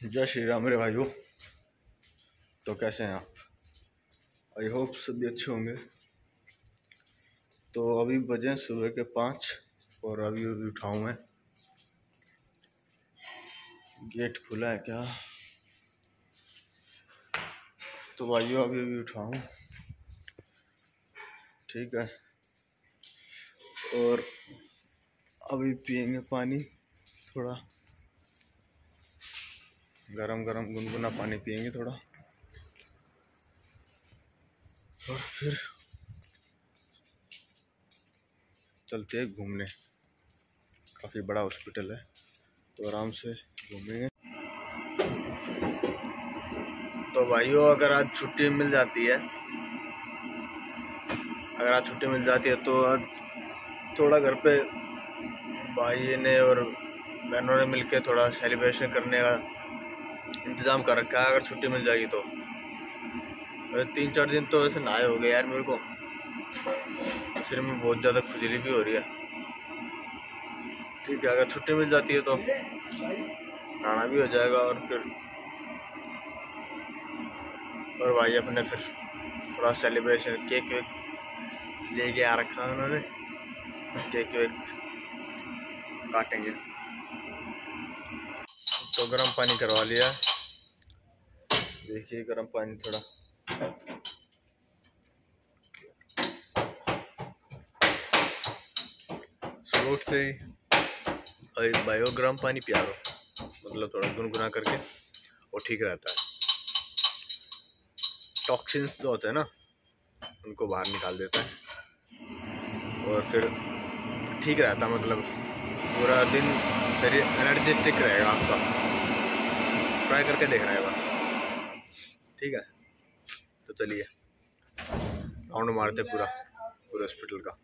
जय श्री राम मेरे भाइयों। तो कैसे हैं आप? आई होप सभी अच्छे होंगे। तो अभी बजे सुबह के 5 और अभी उठाऊँ मैं। गेट खुला है क्या? तो भाइयों अभी उठाऊँ, ठीक है। और अभी पियेंगे पानी, थोड़ा गरम गरम गुनगुना पानी पियेंगे थोड़ा, और फिर चलते हैं घूमने। काफ़ी बड़ा हॉस्पिटल है तो आराम से घूमेंगे। तो भाइयों अगर आज छुट्टी मिल जाती है तो आज थोड़ा घर पे भाई ने और बहनों ने मिलके थोड़ा सेलिब्रेशन करने का इंतज़ाम कर रखा है। अगर छुट्टी मिल जाएगी तो 3-4 दिन तो ऐसे नहाए हो गए यार। मेरे को सिर में बहुत ज़्यादा खुजली भी हो रही है, ठीक है। अगर छुट्टी मिल जाती है तो नहाना भी हो जाएगा। और भाई अपने फिर थोड़ा सेलिब्रेशन, केक वेक लेके आ रखा है उन्होंने, केक वेक काटेंगे। तो गर्म पानी करवा लिया, देखिए गर्म पानी थोड़ा। सुबह उठते ही भाई गर्म पानी पिया लो, मतलब थोड़ा गुनगुना करके, वो ठीक रहता है। टॉक्सिन्स जो होते हैं ना, उनको बाहर निकाल देता है और फिर ठीक रहता है। मतलब पूरा दिन शरीर एनर्जेटिक रहेगा आपका। ट्राई करके देख रहा है बार, ठीक है। तो चलिए राउंड मारते पूरे हॉस्पिटल का।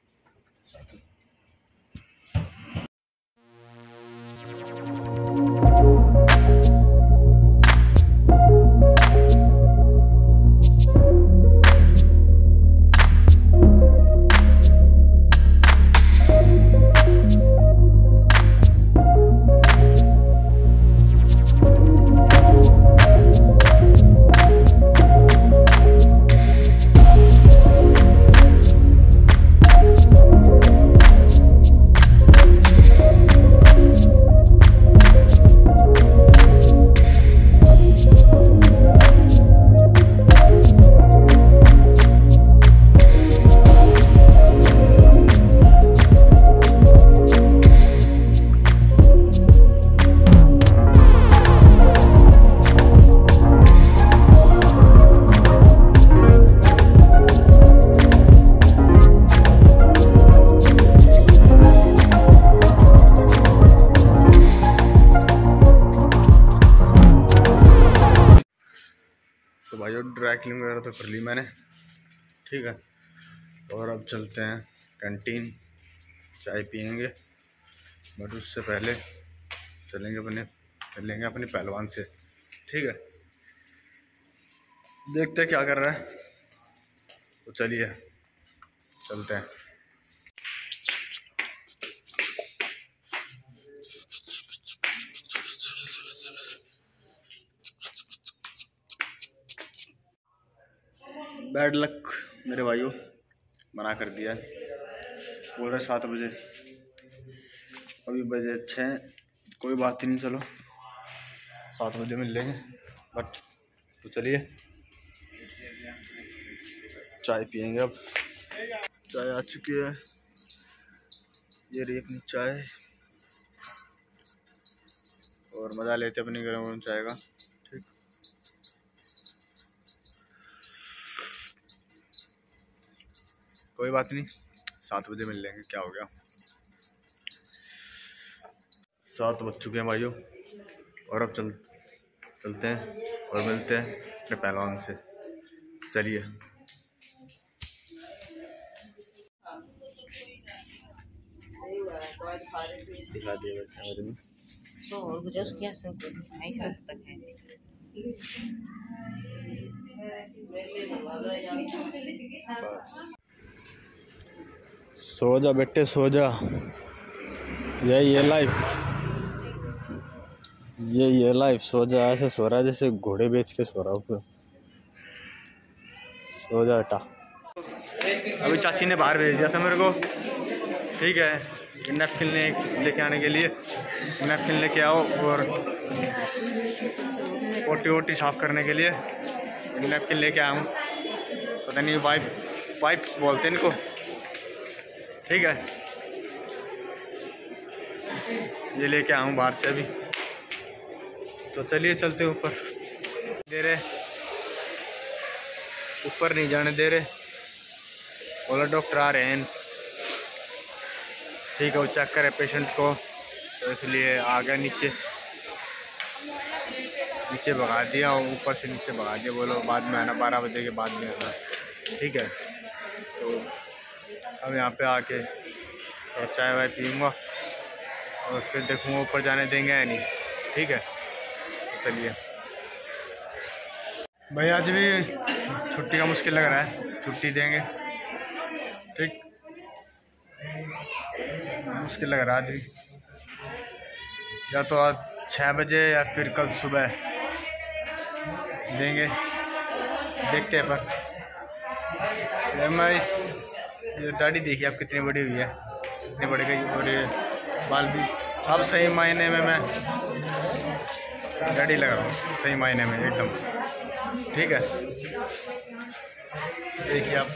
तो भाइयों ड्राई क्लीनिंग वगैरह तो कर ली मैंने, ठीक है। और अब चलते हैं कैंटीन, चाय पियेंगे। बट उससे पहले चलेंगे अपने पहलवान से, ठीक है। देखते हैं क्या कर रहा है, तो चलिए चलते हैं। बैड लक मेरे भाइयों, मना कर दिया है। बोल रहे 7 बजे, अभी बजे 6। कोई बात ही नहीं, चलो 7 बजे मिल लेंगे। बट तो चलिए चाय पियेंगे। अब चाय आ चुकी है, ये रही अपनी चाय, और मज़ा लेते अपनी गरम गरम चाय का, ठीक। कोई बात नहीं, 7 बजे मिल लेंगे, क्या हो गया। 7 बज चुके हैं भाइयों, और अब चलते हैं और मिलते हैं अपने पहलवान से। चलिए दिखा दिए कैमरे में। सो जा बेटे सो जा, यही है लाइफ। ये लाइफ सो जा, ऐसे सो रहा है जैसे घोड़े बेच के सो रहा हूँ। सो जा बेटा। अभी चाची ने बाहर भेज दिया था मेरे को, ठीक है, नैपकिन लेके आने के लिए। नैपकिन लेके आओ और ओटी साफ करने के लिए नैपकिन लेके आया हूँ। पता नहीं वाइप्स बोलते हैं इनको, ठीक है। ये लेके आया हूँ बाहर से अभी। तो चलिए चलते हैं ऊपर। दे रहे ऊपर नहीं जाने दे रहे, बोला डॉक्टर आ रहे हैं, ठीक है। वो चेक करे पेशेंट को, तो इसलिए आ गया नीचे भगा दिया, और ऊपर से नीचे भगा दिया। बोलो बाद में आना, 12 बजे के बाद में आना, ठीक है। तो अब यहाँ पे आके थोड़ा चाय वाय पीऊँगा और फिर देखूँगा ऊपर जाने देंगे या नहीं, ठीक है। तो चलिए भाई, आज भी छुट्टी का मुश्किल लग रहा है, छुट्टी देंगे, ठीक। मुश्किल लग रहा है आज भी, या तो आज 6 बजे या फिर कल सुबह देंगे, देखते हैं। पर मैं ये दाढ़ी देखिए आप कितनी बड़ी हुई है, कितनी बढ़ गई, और ये बाल भी अब सही मायने में मैं दाढ़ी लगा रहा हूँ, सही मायने में एकदम, ठीक है। देखिए आप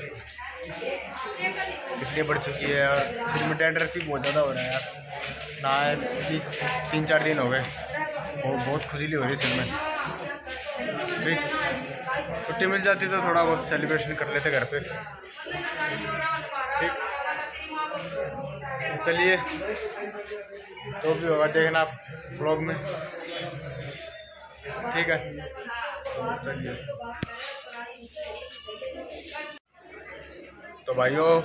कितनी बढ़ चुकी है, और सिर में डैंड्रफ भी बहुत ज़्यादा हो रहा है यार। ना 3-4 दिन हो गए, वो बहुत खुजली हो रही है सिर में, ठीक। छुट्टी मिल जाती तो थोड़ा बहुत सेलिब्रेशन कर लेते घर पे, ठीक। चलिए, तो भी होगा देखना आप ब्लॉग में, ठीक है। तो चलिए, तो भाइयों,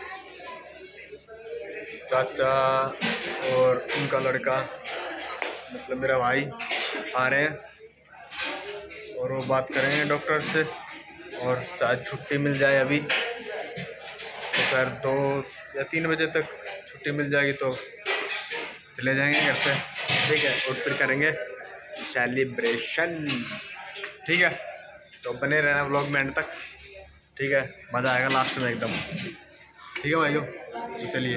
चाचा और उनका लड़का, मतलब मेरा भाई, आ रहे हैं और वो बात करेंगे डॉक्टर से, और शायद छुट्टी मिल जाए अभी, तो फिर 2 या 3 बजे तक छुट्टी मिल जाएगी तो चले जाएंगे घर पे, ठीक है। और फिर करेंगे सेलिब्रेशन, ठीक है। तो बने रहना व्लॉग में एंड तक, ठीक है, मज़ा आएगा लास्ट में एकदम, ठीक है भाइयों। तो चलिए,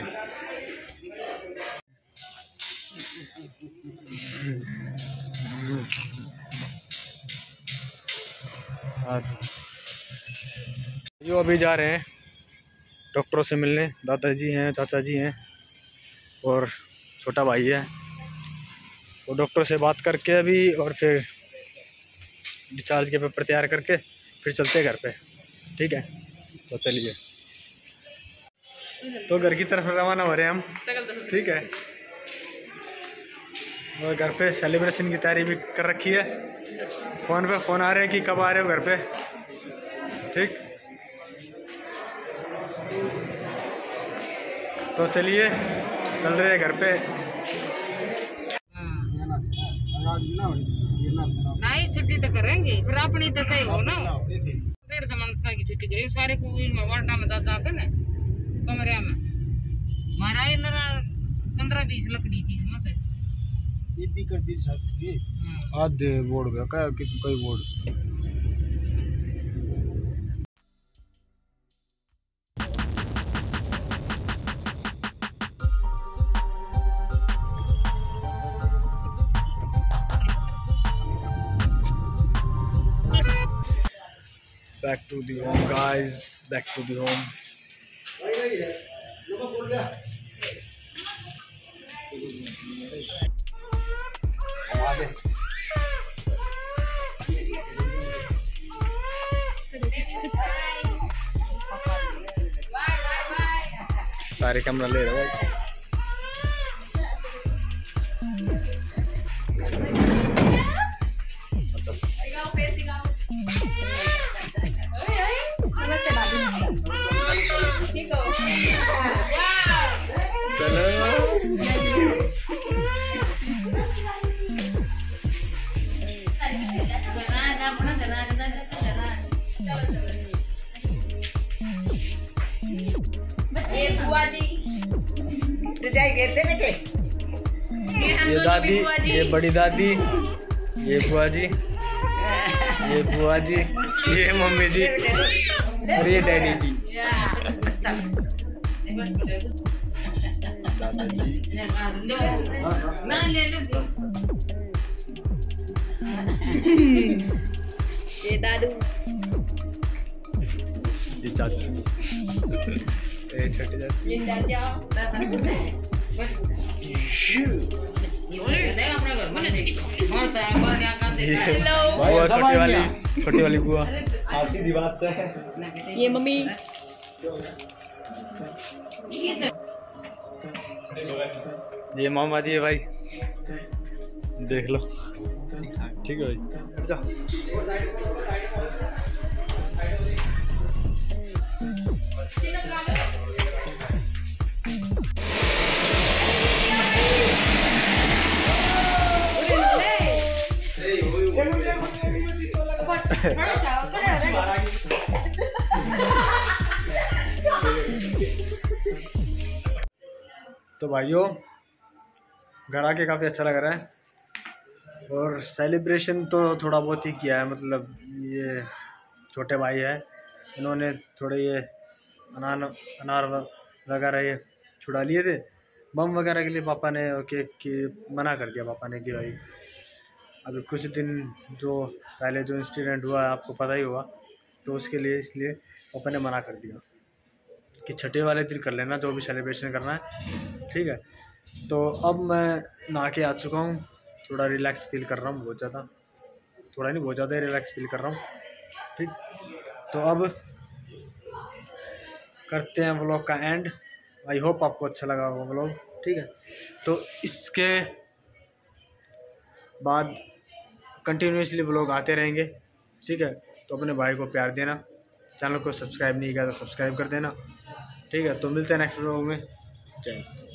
जो अभी जा रहे हैं डॉक्टरों से मिलने, दादाजी हैं, चाचा जी हैं और छोटा भाई है। वो डॉक्टर से बात करके अभी, और फिर डिस्चार्ज के पेपर तैयार करके फिर चलते हैं घर पे, ठीक है। तो चलिए, तो घर की तरफ रवाना हो रहे हैं हम, ठीक है। और घर पे सेलिब्रेशन की तैयारी भी कर रखी है। फ़ोन पे फ़ोन आ रहे हैं कि कब आ रहे हो घर पे, ठीक। तो चलिए, चल रहे हैं घर पे। नहीं छुट्टी तो करेंगे, फिर अपनी तो चाहिए हो ना, 1.5 समस्या की छुट्टी करेंगे सारे को। वार्डा में जाता है ना, कमरे में हमारा 15-20 लकड़ी थी, समझ भी कर दी साथ आधे बोर्ड गया क्या कि कोई board. Back to the home guys, back to the home. सारे कैमरा ले रहे भाई। बुआ जी रजाई घेरते बेटे, ये दादी, ये बड़ी दादी, ये बुआ जी, ये बुआ जी, ये मम्मी जी और ये डैडी जी, दादाजी, ये दादू, ये चाचू, ये छोटे चाचू, ये चाचा, बुआ छोटी वाली बुआ, आपसी दीवार से ये मम्मी, ये मामा जी है भाई, देख लो। ठीक है भाई, जाओ। तो भाइयों, घर आके काफ़ी अच्छा लग रहा है और सेलिब्रेशन तो थोड़ा बहुत ही किया है। मतलब ये छोटे भाई है, इन्होंने थोड़े ये अनार वगैरह ये छुड़ा लिए थे। बम वगैरह के लिए पापा ने केक की मना कर दिया पापा ने कि भाई अभी कुछ दिन जो पहले जो इंसिडेंट हुआ है आपको पता ही हुआ, तो उसके लिए इसलिए पापा ने मना कर दिया कि छठे वाले दिन कर लेना जो भी सेलिब्रेशन करना है, ठीक है। तो अब मैं नहा के आ चुका हूँ, थोड़ा रिलैक्स फील कर रहा हूँ, बहुत ज़्यादा, थोड़ा नहीं बहुत ज़्यादा रिलैक्स फील कर रहा हूँ, ठीक। तो अब करते हैं व्लॉग का एंड। आई होप आपको अच्छा लगा होगा व्लॉग, ठीक है। तो इसके बाद कंटिन्यूसली व्लॉग आते रहेंगे, ठीक है। तो अपने भाई को प्यार देना, चैनल को सब्सक्राइब नहीं किया तो सब्सक्राइब कर देना, ठीक है। तो मिलते हैं नेक्स्ट व्लॉग में। जय हिंद।